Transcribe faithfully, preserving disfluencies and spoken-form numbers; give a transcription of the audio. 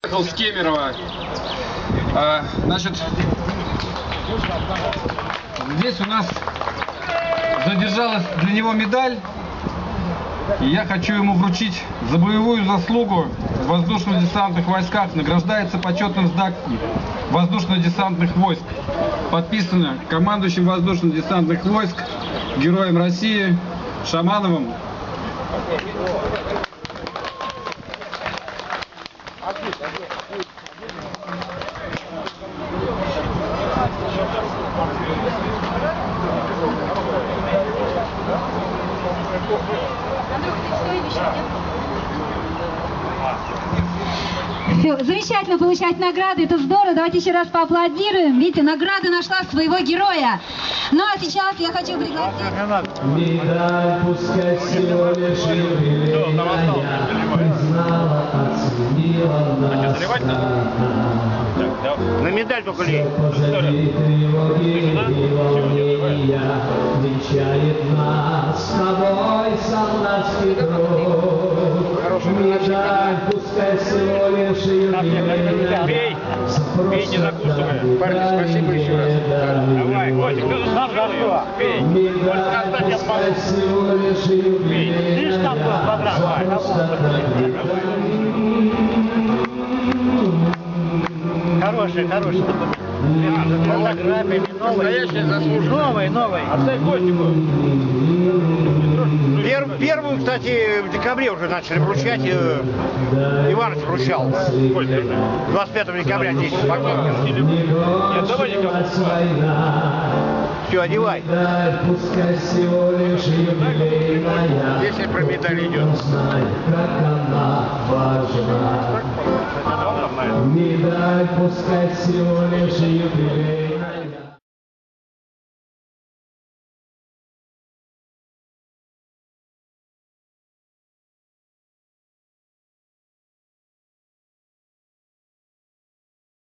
Приехал с Кемерово. А, значит, здесь у нас задержалась для него медаль. И я хочу ему вручить за боевую заслугу в воздушно-десантных войсках. Награждается почетным знаком воздушно-десантных войск. Подписано командующим воздушно-десантных войск, героем России Шамановым. Все, замечательно получать награды, это здорово, давайте еще раз поаплодируем. Видите, награда нашла своего героя. Ну а сейчас я хочу пригласить... Медаль, пускай всего лишь юбилейная, признала, оценила нас страна. На медаль только лей. Позади тревоги и волнения, венчает нас с тобой солдатский круг. Медаль, пускай всего лишь юбилейная, Пей, не закусывай. Парни, спасибо еще раз. Давай, Котик, ты же сам жарко. Пей. Медаль, пускай всего лишь юбилейная, просто Хороший, хороший. Настоящий заслуженный. Новый, новый. Отдай Котику. Пер, первую, кстати, в декабре уже начали вручать. Э, Иваныч вручал. двадцать пятого декабря здесь. Нет, давай никого. Все, одевай. Если про медаль идет. Медаль, пускай всего лишь юбилей.